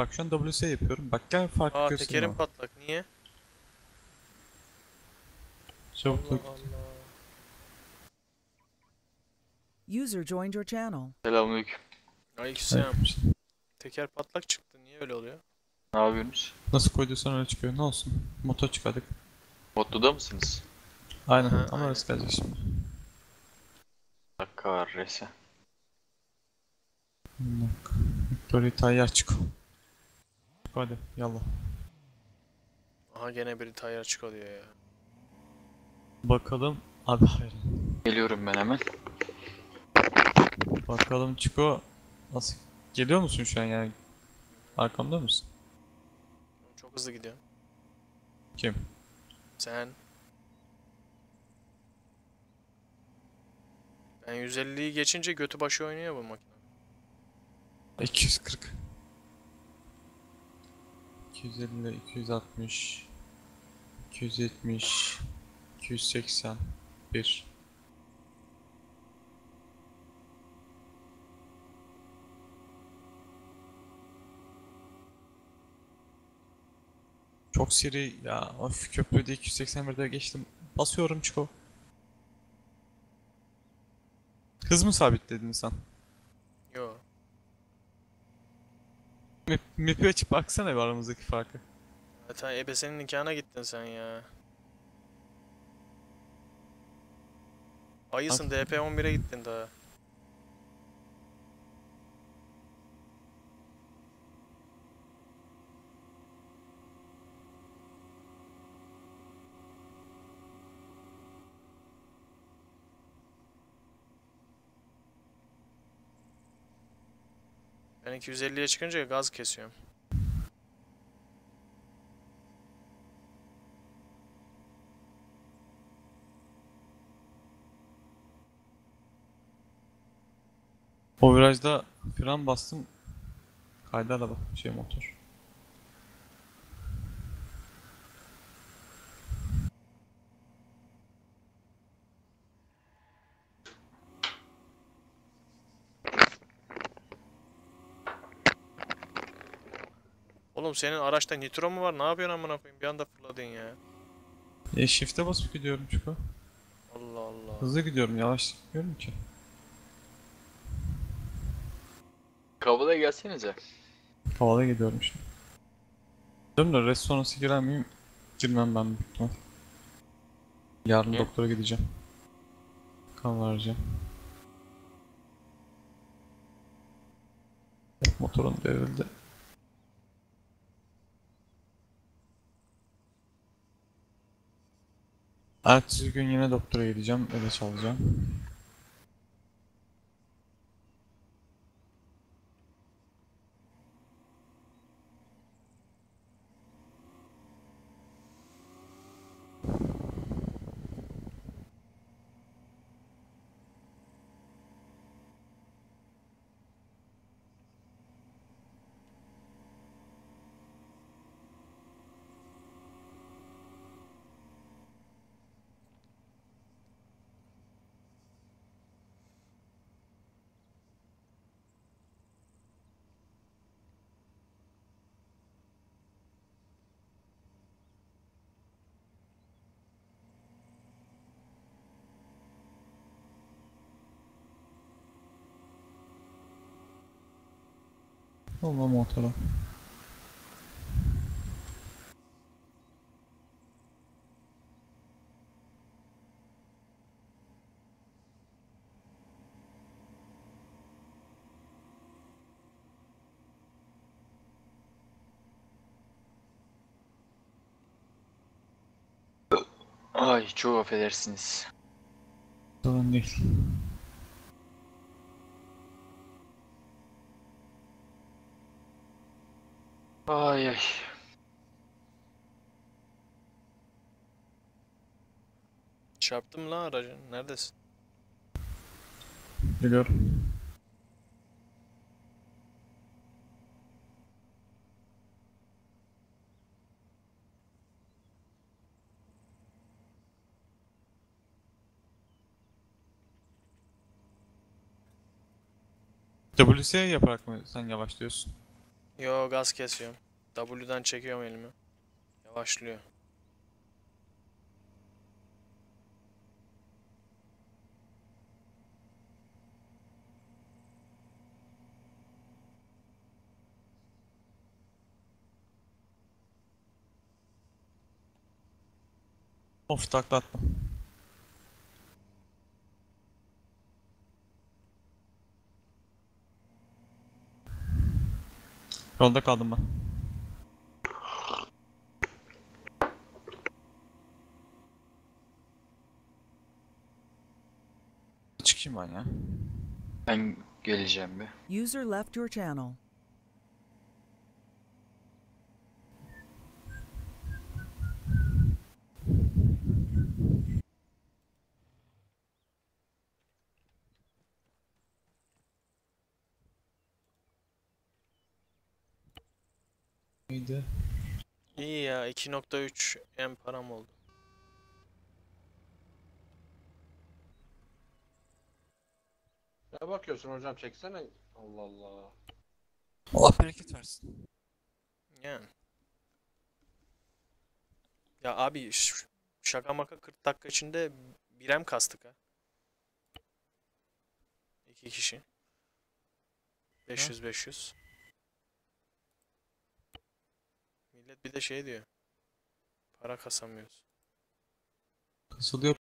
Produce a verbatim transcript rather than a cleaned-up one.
Bak şu an W S yapıyorum. Bak gel farkı Aa göstereyim tekerim ama. patlak. Niye? Allah Çabukluk. Allah. User joined your channel. Selamünaleyküm. Aleykümselam. Aleykümselam. Teker patlak çıktı. Niye öyle oluyor? Ne yapıyorsunuz? Nasıl koyduysan öyle çıkıyor. Ne olsun. Motor çıkardık. Mutlu'da mısınız? Aynen. Aha, Ama aynen. orası gelecek şimdi. Allah kahretsin. Bak. Victoria Tayyar çık. Hadi yallah. Aha gene biri tayar çıkıyor ya. Bakalım. Abi hayır. Geliyorum ben hemen. Bakalım Çiko. Nasıl? Geliyor musun şu an yani? Arkamda mısın? Çok hızlı gidiyor. Kim? Sen. Ben yüz elliyi geçince götü başı oynuyor bu makine. iki yüz kırk. iki yüz elli, iki yüz altmış, iki yüz yetmiş, iki yüz seksen bir. Çok seri ya. Of, köprüde iki yüz seksen birde geçtim. Basıyorum Çiko. Hız mı sabitledin sen? Yo. Map, map'i açıp baksana bir aramızdaki farkı. Zaten ebe senin nikahına gittin sen ya. Ayısın Bak. D P on bire gittin daha. Ben iki yüz elliye çıkınca gaz kesiyorum. O virajda fren bastım. Kaydı araba. Şey motor. Oğlum senin araçta nitro mu var? Ne yapıyorsun amına koyayım? Bir anda fırladın ya. E shift'e basıp gidiyorum Çiko. Allah Allah. Hızlı gidiyorum. Yavaş gitmiyorum ki. Kavala'ya gelsenize. Havalı gidiyorum şimdi. Diyorum da rest sonrası girer miyim? Girmem ben büyük ihtimal. Yarın Niye? doktora gideceğim. Kan vereceğim. Motorun devrildi. Ertesi gün yine doktora gideceğim. İlaç alacağım. Allah motora. Ay çok affedersiniz. Sorun değil. Ay ay. Çarptım lan aracın. Neredesin? Geliyorum. W S yaparak mı sen yavaşlıyorsun? Yo, gaz kesiyorum. W'dan çekiyorum elimi. Yavaşlıyor. Of, takla attım. Yolda kaldım ben. Çıkayım ben ya. Ben geleceğim bir. User left your channel. Neydi? İyi ya, iki nokta üç M param oldu. Ne bakıyorsun hocam, çeksene. Allah Allah. Allah bereket versin. Yani. Ya abi, ş- şaka maka kırk dakika içinde bir M kastık ha. İki kişi. beş yüz beş yüz. Millet bir de şey diyor. Para kasamıyoruz. Kasılıyor.